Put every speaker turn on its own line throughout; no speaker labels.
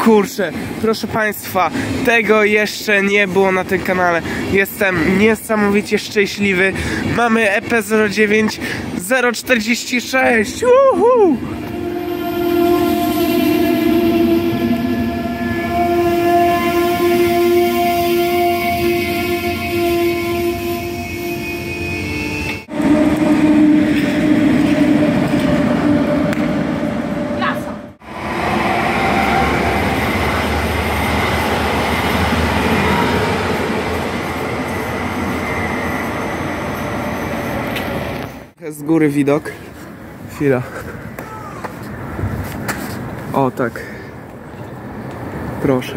Kurczę, proszę Państwa, tego jeszcze nie było na tym kanale. Jestem niesamowicie szczęśliwy. Mamy EP09 046. Uhu! Z góry widok. Chwila. O tak. Proszę.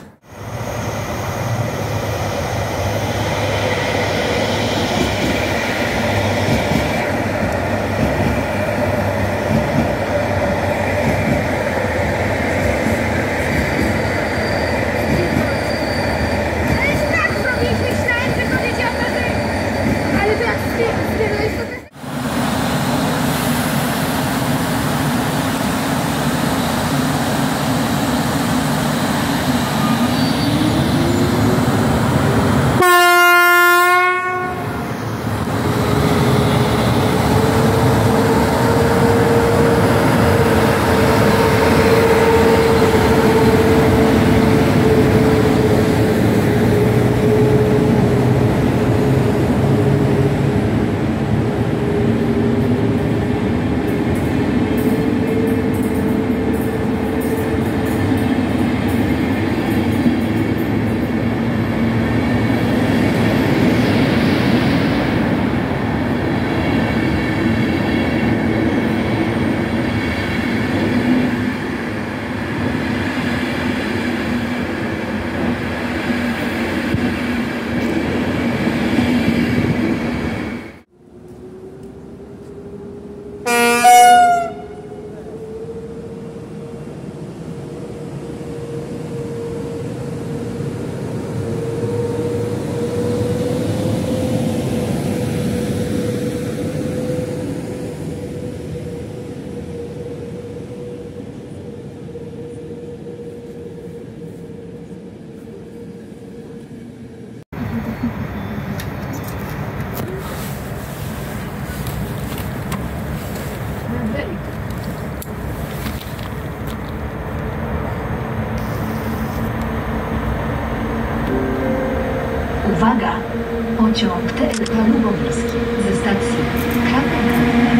Uwaga! Pociąg TLK Lubomirski ze stacji Kraków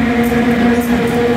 do stacji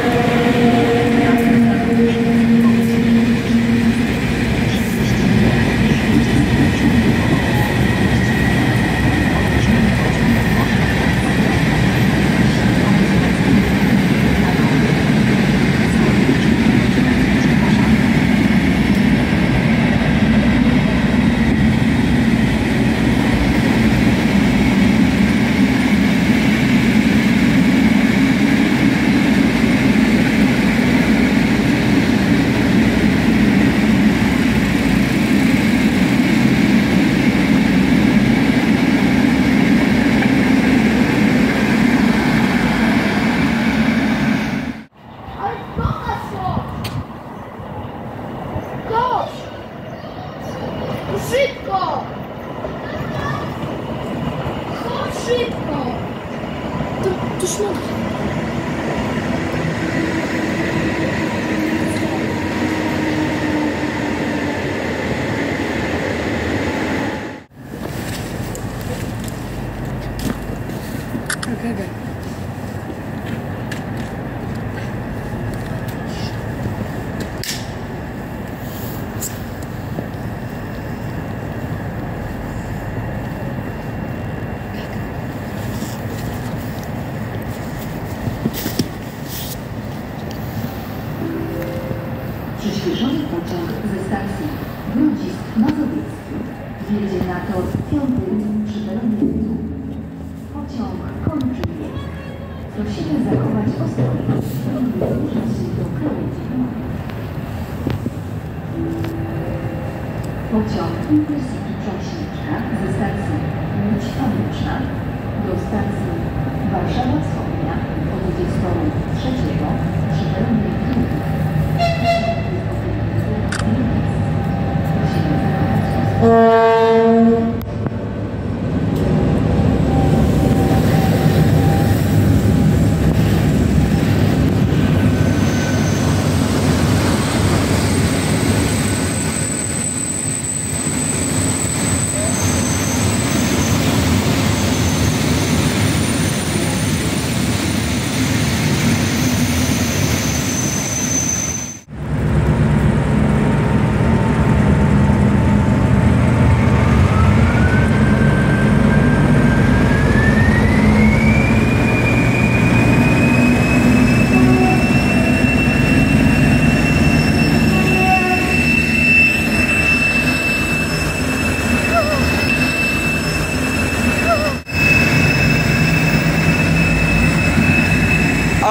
Szybko! Chodź szybko! To szybko! Okay.
Przyspieszony pociąg ze stacji Grodzisk Mazowiecki wjedzie na tor 5 przy peronie. Pociąg kończy bieg. Prosimy zachować ostrożność i nie zbliżać się do krawędzi. Pociąg Intercity Przełśniczka ze stacji Łódź Fabryczna do stacji Warszawa Wschodnia podjedzie z toru 3 przy peronie 2.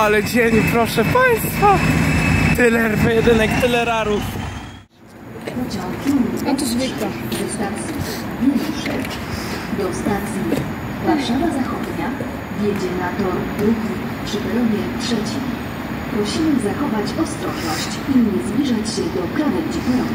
Ale dzień, proszę państwa. Tyle RP1, tyle rarów.
A to zwykła.
Ze stacji Wieruszek do stacji Warszawa Zachodnia wjedzie na tor drugi przy peronie trzecim. Prosimy zachować ostrożność i nie zbliżać się do krawędzi peronu.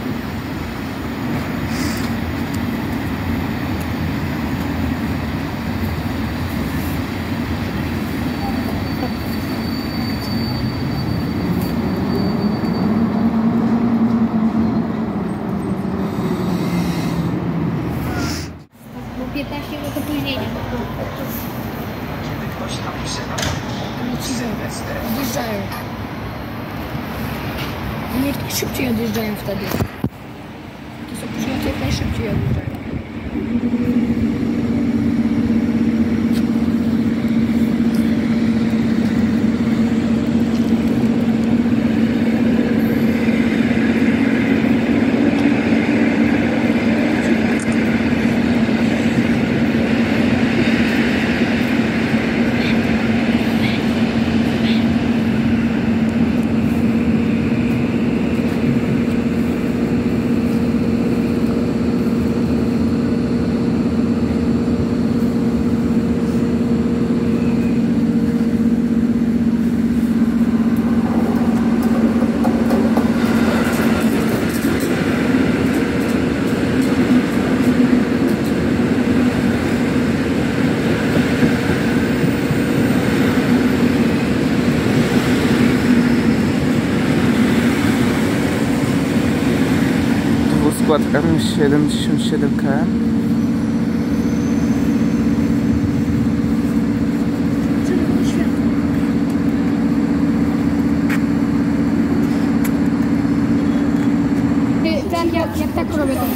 Bo 15 minut opóźnienia. Odjeżdżają. Nie, szybciej odjeżdżają wtedy. To są opóźnienia, to jak najszybciej odjeżdżają.
Skład M77 KM.
Tak, jak tak robię to.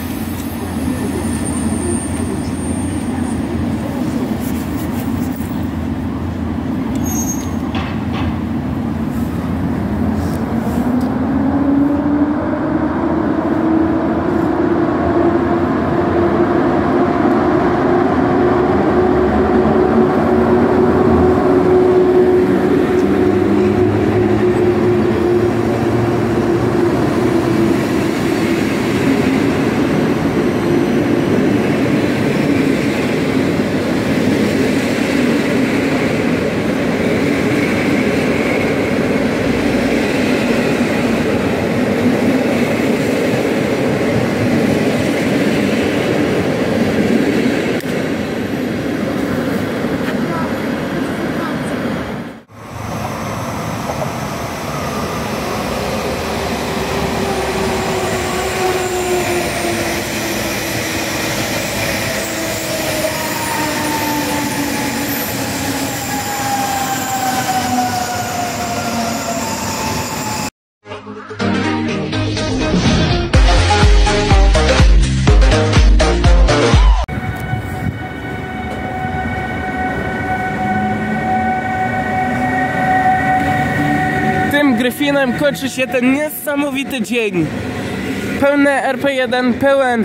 Gryfinem kończy się ten niesamowity dzień. Pełne RP1, pełen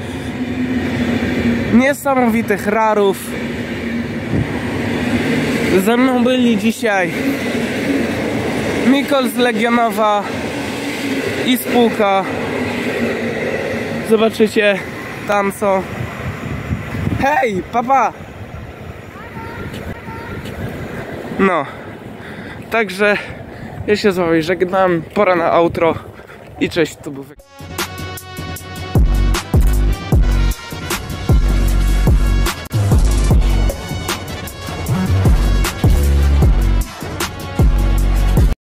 niesamowitych rarów. Ze mną byli dzisiaj Mikol z Legionowa i spółka. Zobaczycie, tam są. Hej, papa! No, także ja się z wami żegnam, pora na outro i cześć, to był